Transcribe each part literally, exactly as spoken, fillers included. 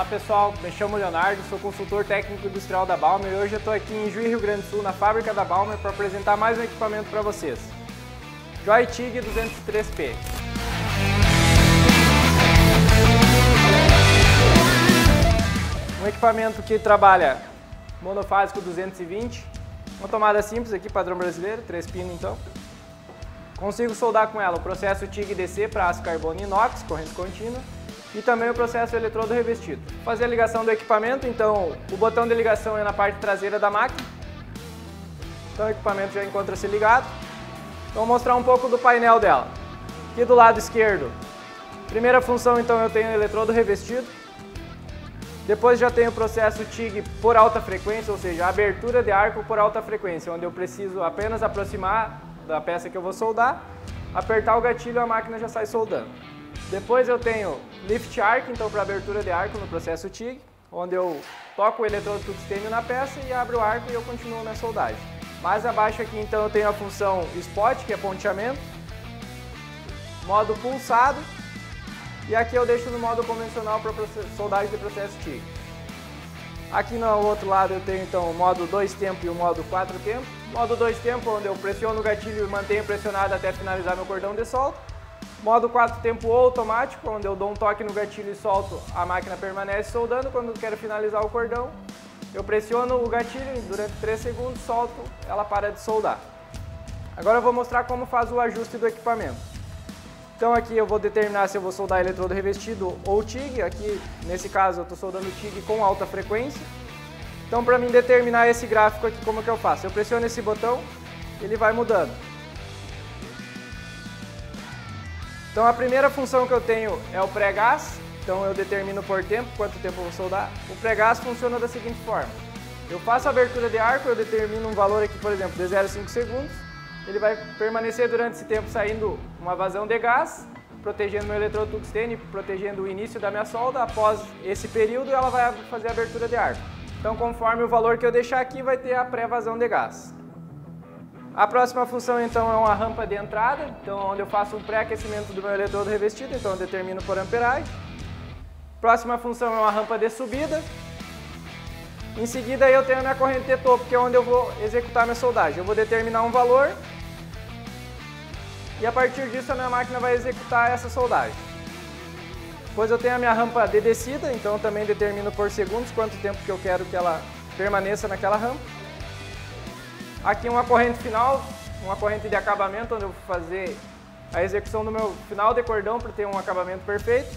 pessoal, me chamo Leonardo, sou consultor técnico industrial da Balmer e hoje eu estou aqui em Juí, Rio Grande do Sul, na fábrica da Balmer, para apresentar mais um equipamento para vocês. Joytig duzentos e três P. Um equipamento que trabalha monofásico duzentos e vinte, uma tomada simples aqui, padrão brasileiro, três pinos então. Consigo soldar com ela o processo T I G D C para aço carbono inox, corrente contínua, e também o processo eletrodo revestido. Fazer a ligação do equipamento, então o botão de ligação é na parte traseira da máquina. Então o equipamento já encontra-se ligado. Então vou mostrar um pouco do painel dela. Aqui do lado esquerdo, primeira função então eu tenho o eletrodo revestido. Depois já tenho o processo T I G por alta frequência, ou seja, a abertura de arco por alta frequência, onde eu preciso apenas aproximar da peça que eu vou soldar, apertar o gatilho e a máquina já sai soldando. Depois eu tenho Lift Arc, então para abertura de arco no processo T I G, onde eu toco o eletrodo tungstênio na peça e abro o arco e eu continuo minha soldagem. Mais abaixo aqui então eu tenho a função Spot, que é ponteamento, modo pulsado, e aqui eu deixo no modo convencional para soldagem de processo T I G. Aqui no outro lado eu tenho então o modo dois tempo e o modo quatro tempo. Modo dois tempo, onde eu pressiono o gatilho e mantenho pressionado até finalizar meu cordão de solda. Modo quatro tempo ou automático, onde eu dou um toque no gatilho e solto, a máquina permanece soldando. Quando eu quero finalizar o cordão, eu pressiono o gatilho e durante três segundos, solto, ela para de soldar. Agora eu vou mostrar como faz o ajuste do equipamento. Então aqui eu vou determinar se eu vou soldar eletrodo revestido ou T I G. Aqui, nesse caso, eu estou soldando T I G com alta frequência. Então, para mim determinar esse gráfico aqui, como que eu faço? Eu pressiono esse botão, ele vai mudando. Então, a primeira função que eu tenho é o pré-gás. Então, eu determino por tempo, quanto tempo eu vou soldar. O pré-gás funciona da seguinte forma. Eu faço a abertura de arco, eu determino um valor aqui, por exemplo, de zero vírgula cinco segundos. Ele vai permanecer durante esse tempo saindo uma vazão de gás, protegendo meu eletrodo tungstênio, protegendo o início da minha solda. Após esse período, ela vai fazer a abertura de arco. Então, conforme o valor que eu deixar aqui, vai ter a pré-vazão de gás. A próxima função, então, é uma rampa de entrada, então, onde eu faço um pré-aquecimento do meu eletrodo revestido, então eu determino por amperagem. Próxima função é uma rampa de subida. Em seguida, eu tenho a minha corrente de topo, que é onde eu vou executar minha soldagem. Eu vou determinar um valor e, a partir disso, a minha máquina vai executar essa soldagem. Depois eu tenho a minha rampa de descida, então eu também determino por segundos quanto tempo que eu quero que ela permaneça naquela rampa. Aqui uma corrente final, uma corrente de acabamento, onde eu vou fazer a execução do meu final de cordão para ter um acabamento perfeito.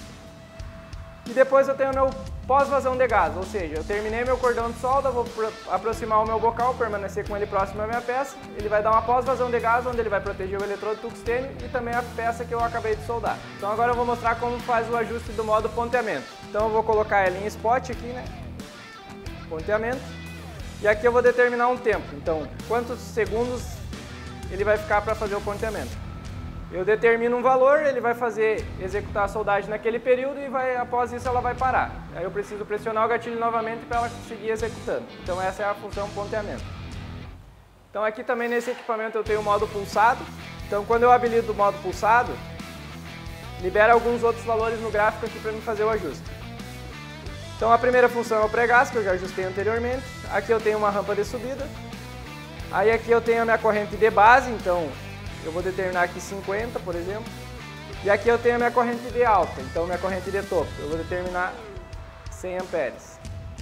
E depois eu tenho o meu pós-vazão de gás, ou seja, eu terminei meu cordão de solda, vou aproximar o meu bocal, permanecer com ele próximo à minha peça. Ele vai dar uma pós-vazão de gás, onde ele vai proteger o eletrodo tungstênio e também a peça que eu acabei de soldar. Então agora eu vou mostrar como faz o ajuste do modo ponteamento. Então eu vou colocar ela em spot aqui, né? Ponteamento. E aqui eu vou determinar um tempo, então quantos segundos ele vai ficar para fazer o ponteamento. Eu determino um valor, ele vai fazer, executar a soldagem naquele período e vai, após isso ela vai parar. Aí eu preciso pressionar o gatilho novamente para ela seguir executando. Então essa é a função ponteamento. Então aqui também nesse equipamento eu tenho o modo pulsado. Então quando eu habilito o modo pulsado, libera alguns outros valores no gráfico aqui para mim fazer o ajuste. Então a primeira função é o pré-gás, que eu já ajustei anteriormente. Aqui eu tenho uma rampa de subida. Aí aqui eu tenho a minha corrente de base, então eu vou determinar aqui cinquenta, por exemplo. E aqui eu tenho a minha corrente de alta, então minha corrente de topo. Eu vou determinar cem amperes.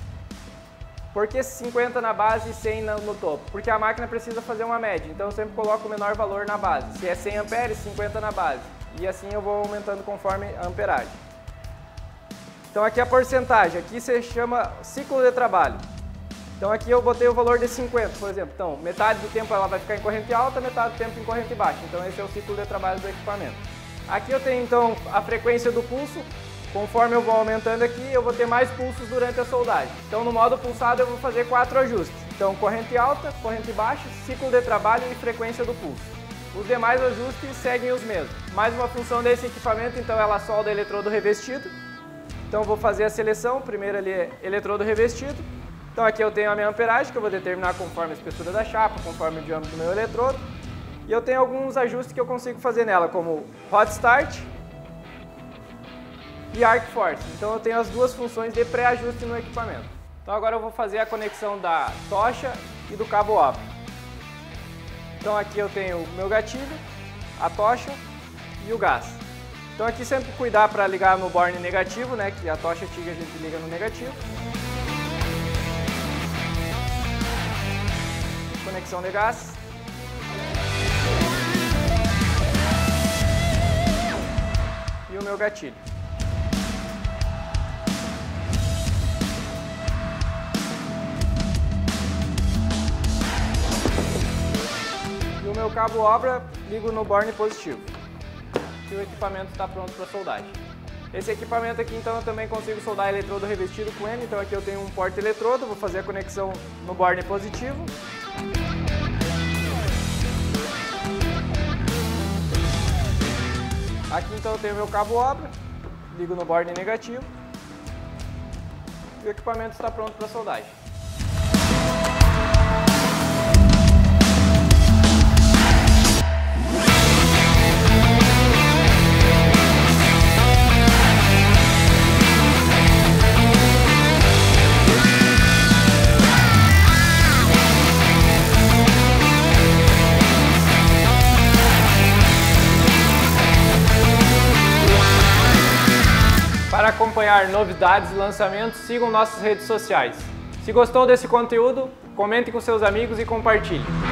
Por que cinquenta na base e cem no topo? Porque a máquina precisa fazer uma média, então eu sempre coloco o menor valor na base. Se é cem amperes, cinquenta na base. E assim eu vou aumentando conforme a amperagem. Então aqui a porcentagem, aqui se chama ciclo de trabalho. Então aqui eu botei o valor de cinquenta, por exemplo. Então, metade do tempo ela vai ficar em corrente alta, metade do tempo em corrente baixa. Então esse é o ciclo de trabalho do equipamento. Aqui eu tenho então a frequência do pulso. Conforme eu vou aumentando aqui, eu vou ter mais pulsos durante a soldagem. Então no modo pulsado eu vou fazer quatro ajustes. Então corrente alta, corrente baixa, ciclo de trabalho e frequência do pulso. Os demais ajustes seguem os mesmos. Mais uma função desse equipamento, então ela solda eletrodo revestido. Então eu vou fazer a seleção, primeiro ali é eletrodo revestido. Então aqui eu tenho a minha amperagem, que eu vou determinar conforme a espessura da chapa, conforme o diâmetro do meu eletrodo. E eu tenho alguns ajustes que eu consigo fazer nela, como hot start, e Arc Force. Então eu tenho as duas funções de pré-ajuste no equipamento. Então agora eu vou fazer a conexão da tocha e do cabo obra. Então aqui eu tenho o meu gatilho, a tocha e o gás. Então aqui sempre cuidar para ligar no borne negativo, né, que a tocha TIG a gente liga no negativo. Conexão de gás. E o meu gatilho. E o meu cabo obra ligo no borne positivo. E o equipamento está pronto para soldagem. Esse equipamento aqui então eu também consigo soldar eletrodo revestido com ele, então aqui eu tenho um porta-eletrodo, vou fazer a conexão no borne positivo. Aqui então eu tenho meu cabo obra, ligo no borne negativo e o equipamento está pronto para soldagem. Para acompanhar novidades e lançamentos, sigam nossas redes sociais. Se gostou desse conteúdo, comente com seus amigos e compartilhe.